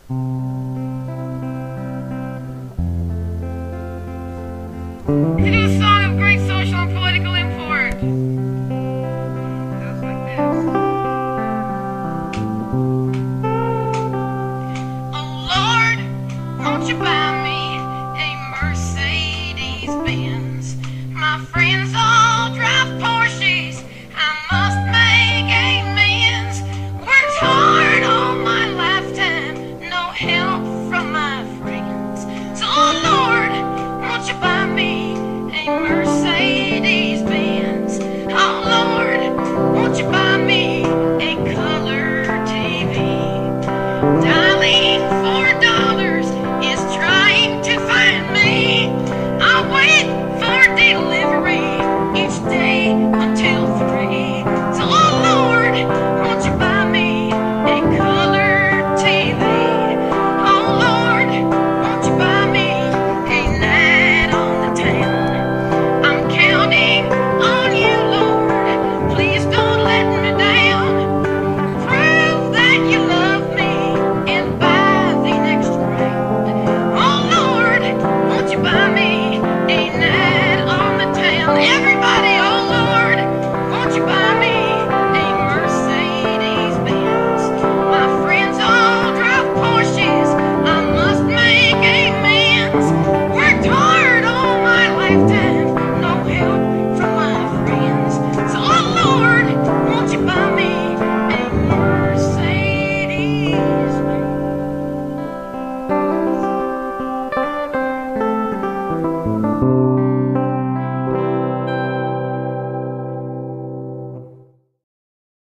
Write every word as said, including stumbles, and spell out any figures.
It is a song of great social and political import. Goes like this. Oh Lord, won't you buy me a Mercedes Benz? My friends all drive Porsches. I must make amends. Worked hard all my lifetime, no help from my friends. So oh Lord, won't you buy me a Mercedes Benz? Oh Lord, won't you buy me a color T V? Dialing four dollars is trying to find me. I wait for delivery each day until three. So oh Lord, won't you buy me a color T V? Oh Lord, won't you buy me a night on the town? I'm counting on you, Lord. Please don't let me down. Prove that you love me and buy the next round. Oh Lord, won't you buy me a night on the town? Everybody, oh Lord, won't you buy me a Mercedes Benz? My friends all drive Porsches. I must make amends. Worked hard all my lifetime.